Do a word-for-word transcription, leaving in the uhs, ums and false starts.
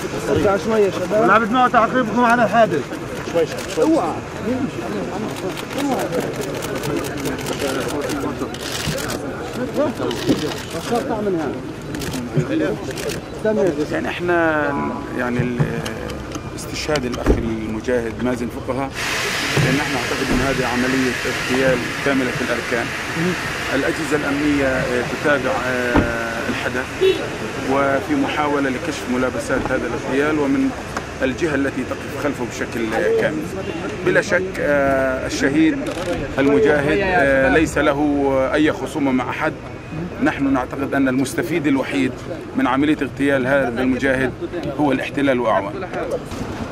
ارجع شويه شباب. لا بدنا تعقيبكم على الحادث. شوي شوي. اوعى. يعني احنا يعني استشهاد الاخ المجاهد مازن فقهاء، لان احنا نعتقد ان هذه عمليه اغتيال كامله الاركان. الاجهزه الامنيه تتابع الحدث وفي محاوله لكشف ملابسات هذا الاغتيال ومن الجهه التي تقف خلفه بشكل كامل. بلا شك الشهيد المجاهد ليس له اي خصومه مع احد. نحن نعتقد أن المستفيد الوحيد من عملية اغتيال هذا المجاهد هو الاحتلال وأعوانه.